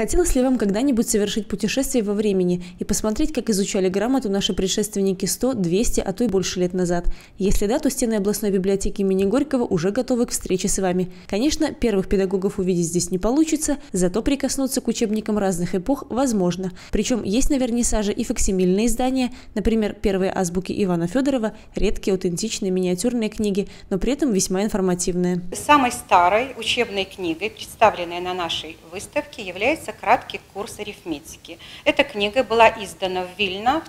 Хотелось ли вам когда-нибудь совершить путешествие во времени и посмотреть, как изучали грамоту наши предшественники 100, 200, а то и больше лет назад? Если да, то стены областной библиотеки имени Горького уже готовы к встрече с вами. Конечно, первых педагогов увидеть здесь не получится, зато прикоснуться к учебникам разных эпох возможно. Причем есть на вернисаже и факсимильные издания, например, первые азбуки Ивана Федорова, редкие аутентичные миниатюрные книги, но при этом весьма информативные. Самой старой учебной книгой, представленной на нашей выставке, является краткий курс арифметики. Эта книга была издана в Вильно в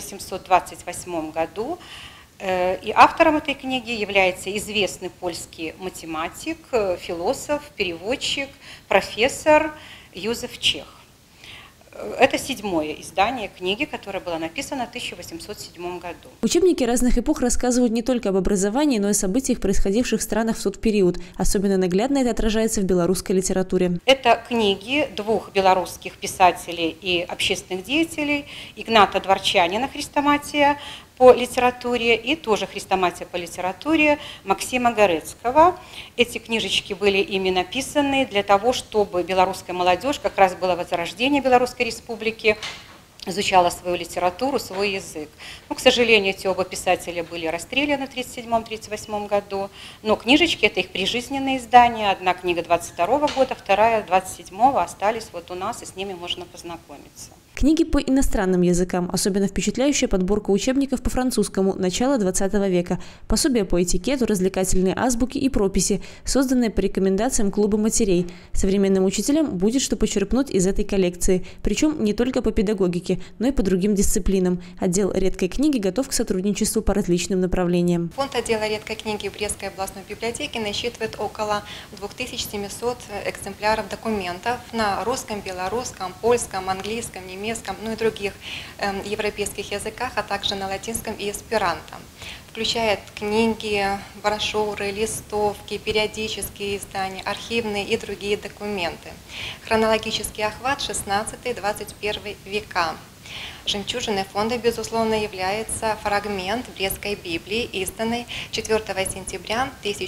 1828 году, и автором этой книги является известный польский математик, философ, переводчик, профессор Józef Čech. Это 7-е издание книги, которое было написано в 1807 году. Учебники разных эпох рассказывают не только об образовании, но и о событиях, происходивших в странах в тот период. Особенно наглядно это отражается в белорусской литературе. Это книги двух белорусских писателей и общественных деятелей: Игната Дворчанина «Хрестоматия» по литературе и тоже «Хрестоматия» по литературе Максима Горецкого. Эти книжечки были ими написаны для того, чтобы белорусская молодежь, как раз было возрождение Белорусской республики, изучала свою литературу, свой язык. Но, к сожалению, эти оба писателя были расстреляны в 1937-1938 году, но книжечки – это их прижизненные издания. Одна книга 22 года, вторая 27-го остались вот у нас, и с ними можно познакомиться. Книги по иностранным языкам. Особенно впечатляющая подборка учебников по французскому начала 20 века. Пособия по этикету, развлекательные азбуки и прописи, созданные по рекомендациям клуба матерей. Современным учителям будет что почерпнуть из этой коллекции. Причем не только по педагогике, но и по другим дисциплинам. Отдел редкой книги готов к сотрудничеству по различным направлениям. Фонд отдела редкой книги в Брестской областной библиотеке насчитывает около 2700 экземпляров документов на русском, белорусском, польском, английском, немецком, ну и других европейских языках, а также на латинском и эсперанто. Включает книги, брошюры, листовки, периодические издания, архивные и другие документы. Хронологический охват 16-21 века. Жемчужиной фонда, безусловно, является фрагмент Брестской Библии, изданный 4 сентября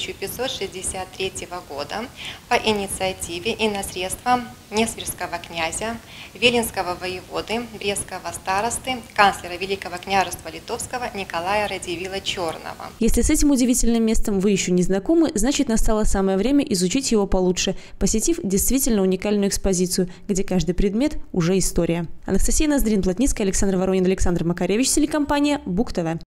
1563 года по инициативе и на средства Несвежского князя, Виленского воеводы, Брестского старосты, канцлера Великого княжества Литовского Николая Радзивилла Черного. Если с этим удивительным местом вы еще не знакомы, значит настало самое время изучить его получше, посетив действительно уникальную экспозицию, где каждый предмет уже история. Анастасия Ноздрин, Плотницкая, Александр Воронин, Александр Макаревич, телекомпания БУК ТВ.